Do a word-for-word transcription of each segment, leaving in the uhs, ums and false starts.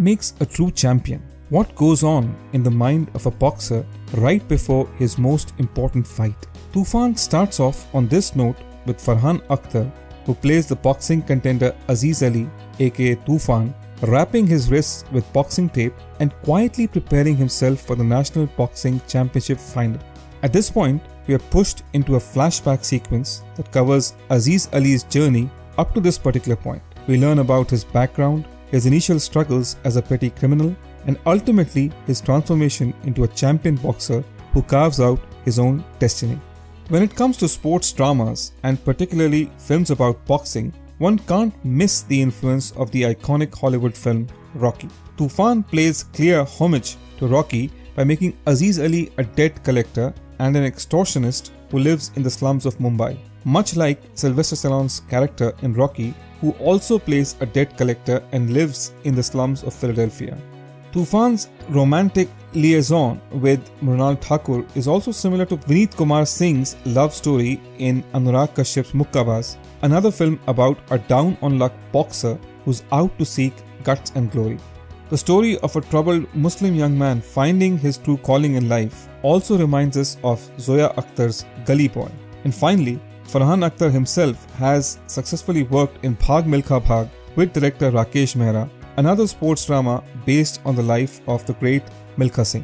makes a true champion? What goes on in the mind of a boxer right before his most important fight? Toofan starts off on this note with Farhan Akhtar, who plays the boxing contender Aziz Ali aka Toofan, wrapping his wrists with boxing tape and quietly preparing himself for the National Boxing Championship final. At this point, we are pushed into a flashback sequence that covers Aziz Ali's journey up to this particular point. We learn about his background, his initial struggles as a petty criminal, and ultimately his transformation into a champion boxer who carves out his own destiny. When it comes to sports dramas, and particularly films about boxing, one can't miss the influence of the iconic Hollywood film Rocky. Toofan pays clear homage to Rocky by making Aziz Ali a debt collector and an extortionist who lives in the slums of Mumbai, much like Sylvester Stallone's character in Rocky, who also plays a debt collector and lives in the slums of Philadelphia. Toofan's romantic liaison with Mrunal Thakur is also similar to Vineet Kumar Singh's love story in Anurag Kashyap's Mukkabaz, another film about a down-on-luck boxer who's out to seek guts and glory. The story of a troubled Muslim young man finding his true calling in life also reminds us of Zoya Akhtar's Gully Boy. And finally, Farhan Akhtar himself has successfully worked in Bhag Milkha Bhag with director Rakeysh Mehra, another sports drama based on the life of the great Milkha Singh.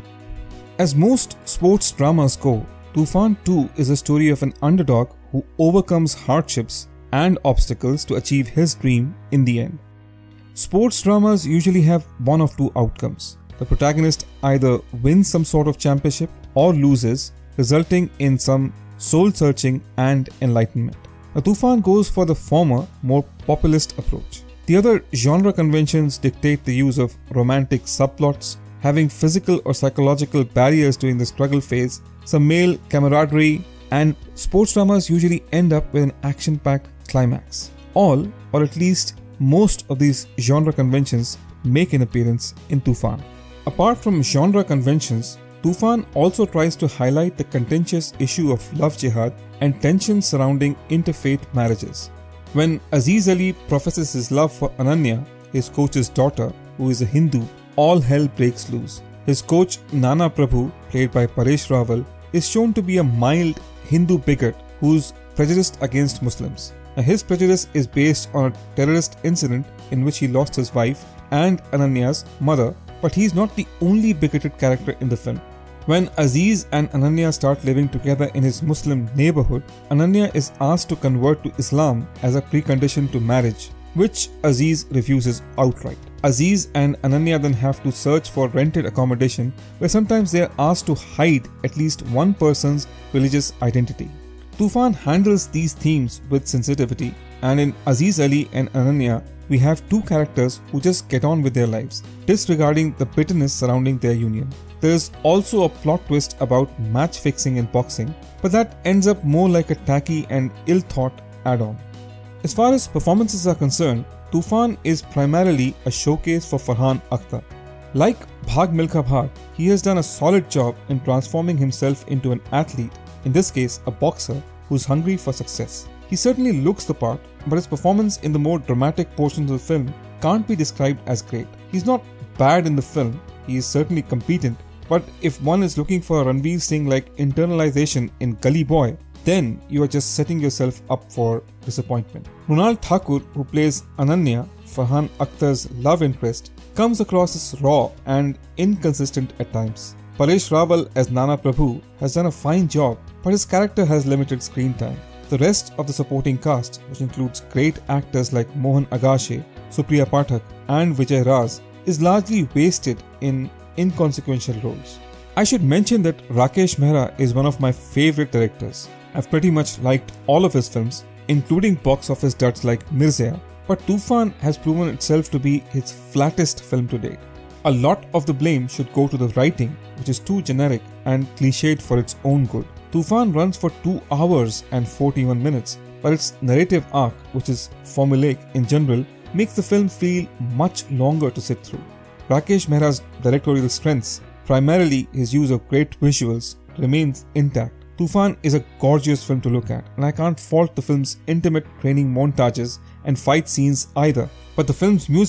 As most sports dramas go, Toofan two is a story of an underdog who overcomes hardships and obstacles to achieve his dream in the end. Sports dramas usually have one of two outcomes. The protagonist either wins some sort of championship or loses, resulting in some soul-searching and enlightenment. Now, Toofan goes for the former, more populist approach. The other genre conventions dictate the use of romantic subplots, having physical or psychological barriers during the struggle phase, some male camaraderie, and sports dramas usually end up with an action-packed climax. All, or at least most of these genre conventions make an appearance in Toofan. Apart from genre conventions, Toofan also tries to highlight the contentious issue of love jihad and tensions surrounding interfaith marriages. When Aziz Ali professes his love for Ananya, his coach's daughter, who is a Hindu, all hell breaks loose. His coach Nana Prabhu, played by Paresh Rawal, is shown to be a mild Hindu bigot who's prejudiced against Muslims. Now, his prejudice is based on a terrorist incident in which he lost his wife and Ananya's mother, but he's not the only bigoted character in the film. When Aziz and Ananya start living together in his Muslim neighborhood, Ananya is asked to convert to Islam as a precondition to marriage, which Aziz refuses outright. Aziz and Ananya then have to search for rented accommodation, where sometimes they are asked to hide at least one person's religious identity. Toofan handles these themes with sensitivity, and in Aziz Ali and Ananya, we have two characters who just get on with their lives, disregarding the bitterness surrounding their union. There is also a plot twist about match fixing in boxing, but that ends up more like a tacky and ill-thought add-on. As far as performances are concerned, Toofan is primarily a showcase for Farhan Akhtar. Like Bhag Milkha Bhag, he has done a solid job in transforming himself into an athlete, in this case a boxer, who's hungry for success. He certainly looks the part, but his performance in the more dramatic portions of the film can't be described as great. He's not bad in the film, he is certainly competent, but if one is looking for a Ranveer Singh-like internalization in Gully Boy, then you are just setting yourself up for disappointment. Mrunal Thakur, who plays Ananya, Farhan Akhtar's love interest, comes across as raw and inconsistent at times. Paresh Rawal as Nana Prabhu has done a fine job, but his character has limited screen time. The rest of the supporting cast, which includes great actors like Mohan Agashe, Supriya Pathak and Vijay Raz, is largely wasted in inconsequential roles. I should mention that Rakeysh Mehra is one of my favorite directors. I've pretty much liked all of his films, including box office duds like Mirzaya, but Toofan has proven itself to be his flattest film to date. A lot of the blame should go to the writing, which is too generic and cliched for its own good. Toofan runs for two hours and forty-one minutes, but its narrative arc, which is formulaic in general, makes the film feel much longer to sit through. Rakeysh Mehra's directorial strengths, primarily his use of great visuals, remains intact. Toofan is a gorgeous film to look at, and I can't fault the film's intimate training montages and fight scenes either. But the film's music, which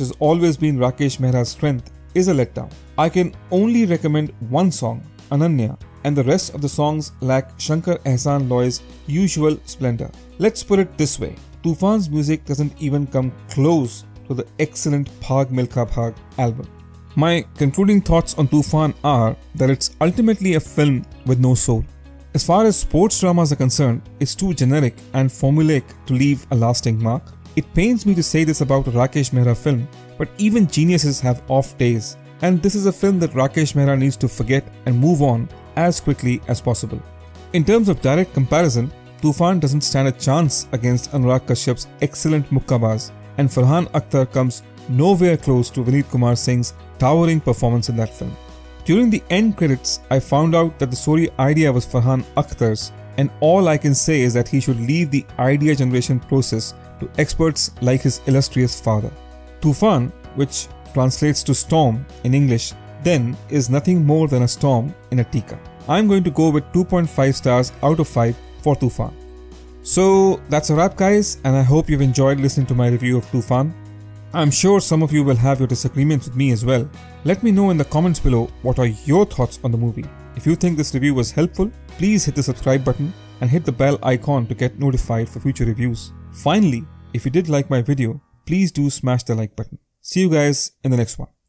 has always been Rakeysh Mehra's strength, is a letdown. I can only recommend one song, Ananya, and the rest of the songs lack Shankar Ehsaan Loy's usual splendor. Let's put it this way, Toofan's music doesn't even come close to the excellent Bhaag Milkha Bhaag album. My concluding thoughts on Toofan are that it's ultimately a film with no soul. As far as sports dramas are concerned, it's too generic and formulaic to leave a lasting mark. It pains me to say this about a Rakeysh Mehra film, but even geniuses have off days, and this is a film that Rakeysh Mehra needs to forget and move on as quickly as possible. In terms of direct comparison, Toofan doesn't stand a chance against Anurag Kashyap's excellent Mukkabaz, and Farhan Akhtar comes nowhere close to Vineet Kumar Singh's towering performance in that film. During the end credits, I found out that the story idea was Farhan Akhtar's, and all I can say is that he should leave the idea generation process to experts like his illustrious father. Toofan, which translates to storm in English, then is nothing more than a storm in a teacup. I'm going to go with two point five stars out of five for Toofan. So that's a wrap, guys, and I hope you've enjoyed listening to my review of Toofan. I'm sure some of you will have your disagreements with me as well. Let me know in the comments below what are your thoughts on the movie. If you think this review was helpful, please hit the subscribe button and hit the bell icon to get notified for future reviews. Finally, if you did like my video, please do smash the like button. See you guys in the next one.